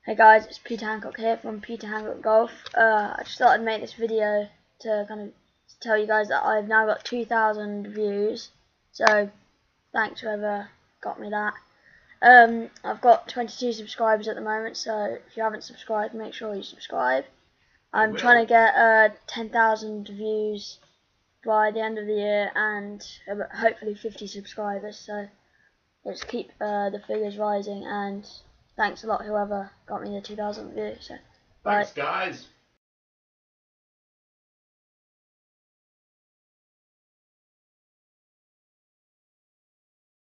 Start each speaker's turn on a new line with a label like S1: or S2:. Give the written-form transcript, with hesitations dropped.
S1: Hey guys, it's Peter Handcock here from Peter Handcock Golf. I just thought I'd make this video to kind of tell you guys that I've now got 2,000 views. So thanks whoever got me that. I've got 22 subscribers at the moment, so if you haven't subscribed, make sure you subscribe. I'm trying to get 10,000 views by the end of the year and hopefully 50 subscribers. So let's keep the figures rising, and thanks a lot whoever got me the 2,000 views. So,
S2: thanks guys.